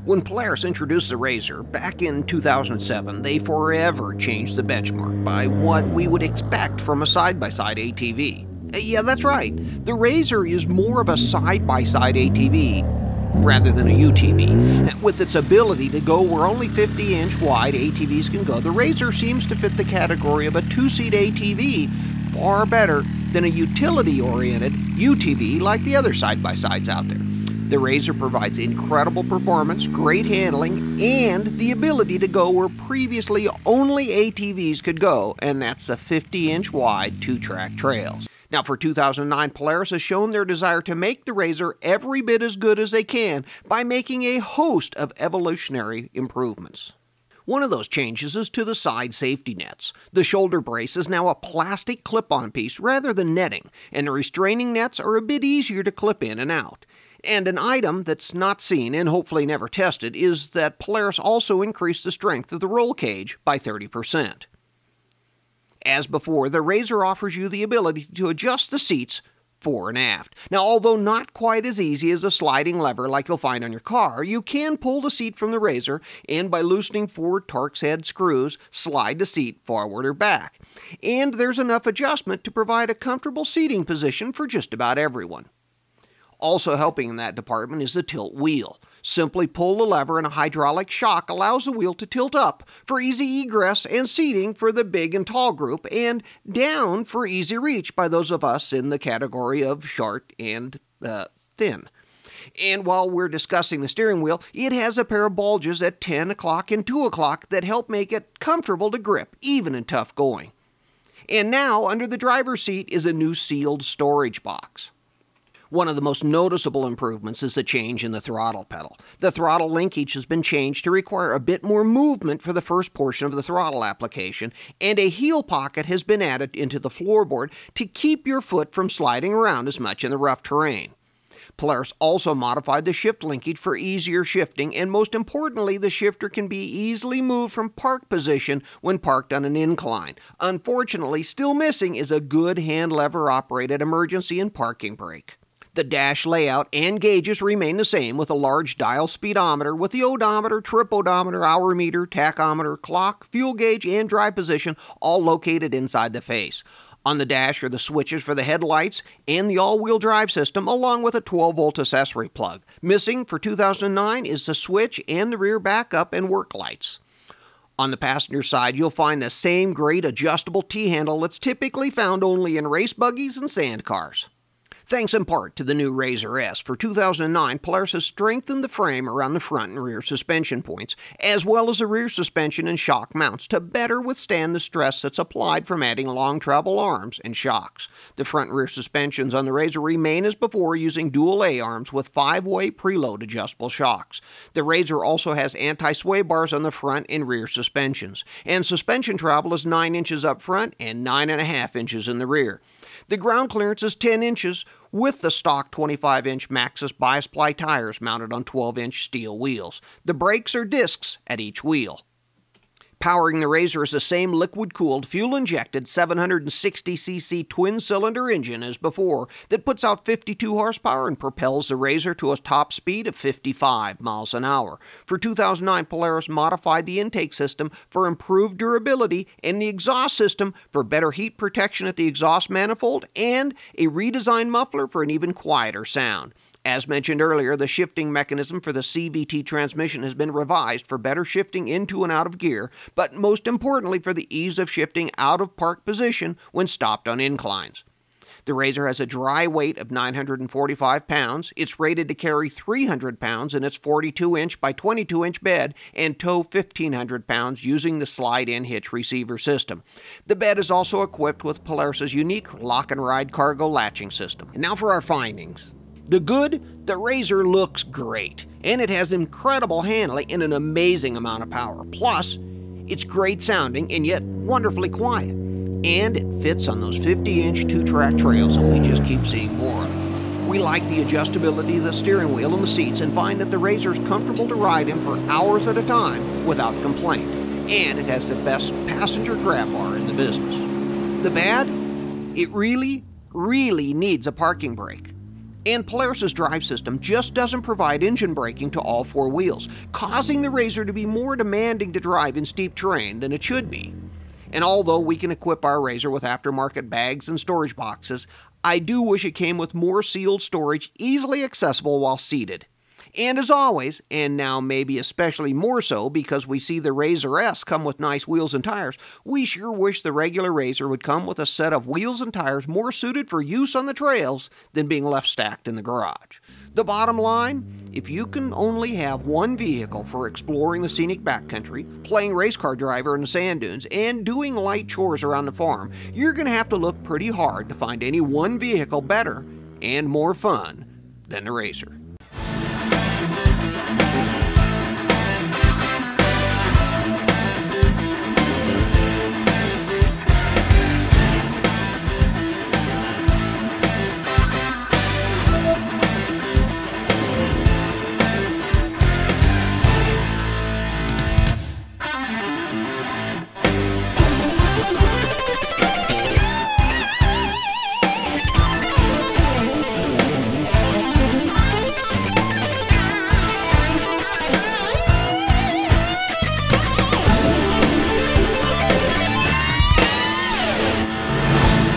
When Polaris introduced the RZR back in 2007, they forever changed the benchmark by what we would expect from a side-by-side ATV. Yeah, that's right. The RZR is more of a side-by-side ATV rather than a UTV. With its ability to go where only 50-inch wide ATVs can go, the RZR seems to fit the category of a two-seat ATV far better than a utility-oriented UTV like the other side-by-sides out there. The RZR provides incredible performance, great handling, and the ability to go where previously only ATVs could go, and that's the 50-inch wide two-track trails. Now, for 2009, Polaris has shown their desire to make the RZR every bit as good as they can by making a host of evolutionary improvements. One of those changes is to the side safety nets. The shoulder brace is now a plastic clip-on piece rather than netting, and the restraining nets are a bit easier to clip in and out. And an item that's not seen and hopefully never tested is that Polaris also increased the strength of the roll cage by 30%. As before, the RZR offers you the ability to adjust the seats fore and aft. Now, although not quite as easy as a sliding lever like you'll find on your car, you can pull the seat from the RZR and by loosening forward Torx head screws, slide the seat forward or back. And there's enough adjustment to provide a comfortable seating position for just about everyone. Also helping in that department is the tilt wheel. Simply pull the lever and a hydraulic shock allows the wheel to tilt up for easy egress and seating for the big and tall group, and down for easy reach by those of us in the category of short and thin. And while we're discussing the steering wheel, it has a pair of bulges at 10 o'clock and 2 o'clock that help make it comfortable to grip, even in tough going. And now, under the driver's seat is a new sealed storage box. One of the most noticeable improvements is the change in the throttle pedal. The throttle linkage has been changed to require a bit more movement for the first portion of the throttle application, and a heel pocket has been added into the floorboard to keep your foot from sliding around as much in the rough terrain. Polaris also modified the shift linkage for easier shifting, and most importantly, the shifter can be easily moved from park position when parked on an incline. Unfortunately, still missing is a good hand lever operated emergency and parking brake. The dash layout and gauges remain the same, with a large dial speedometer with the odometer, trip odometer, hour meter, tachometer, clock, fuel gauge, and drive position all located inside the face. On the dash are the switches for the headlights and the all-wheel drive system, along with a 12-volt accessory plug. Missing for 2009 is the switch and the rear backup and work lights. On the passenger side, you'll find the same great adjustable T-handle that's typically found only in race buggies and sand cars. Thanks in part to the new RZR S, for 2009, Polaris has strengthened the frame around the front and rear suspension points, as well as the rear suspension and shock mounts to better withstand the stress that's applied from adding long travel arms and shocks. The front and rear suspensions on the RZR remain as before, using dual A-arms with 5-way preload adjustable shocks. The RZR also has anti-sway bars on the front and rear suspensions, and suspension travel is 9 inches up front and 9.5 inches in the rear. The ground clearance is 10 inches with the stock 25-inch Maxxis bias ply tires mounted on 12-inch steel wheels. The brakes are discs at each wheel. Powering the RZR is the same liquid-cooled, fuel-injected 760cc twin-cylinder engine as before that puts out 52 horsepower and propels the RZR to a top speed of 55 miles an hour. For 2009, Polaris modified the intake system for improved durability and the exhaust system for better heat protection at the exhaust manifold and a redesigned muffler for an even quieter sound. As mentioned earlier, the shifting mechanism for the CVT transmission has been revised for better shifting into and out of gear, but most importantly for the ease of shifting out of park position when stopped on inclines. The RZR has a dry weight of 945 pounds. It's rated to carry 300 pounds in its 42-inch by 22-inch bed and tow 1,500 pounds using the slide-in hitch receiver system. The bed is also equipped with Polaris's unique lock-and-ride cargo latching system. And now for our findings. The good, the RZR looks great, and it has incredible handling and an amazing amount of power. Plus, it's great sounding and yet wonderfully quiet. And it fits on those 50-inch two-track trails that we just keep seeing more of. We like the adjustability of the steering wheel and the seats and find that the RZR is comfortable to ride in for hours at a time without complaint. And it has the best passenger grab bar in the business. The bad? It really needs a parking brake. And Polaris's drive system just doesn't provide engine braking to all four wheels, causing the RZR to be more demanding to drive in steep terrain than it should be. And although we can equip our RZR with aftermarket bags and storage boxes, I do wish it came with more sealed storage easily accessible while seated. And as always, and now maybe especially more so because we see the RZR S come with nice wheels and tires, we sure wish the regular RZR would come with a set of wheels and tires more suited for use on the trails than being left stacked in the garage. The bottom line, if you can only have one vehicle for exploring the scenic backcountry, playing race car driver in the sand dunes, and doing light chores around the farm, you're going to have to look pretty hard to find any one vehicle better and more fun than the RZR.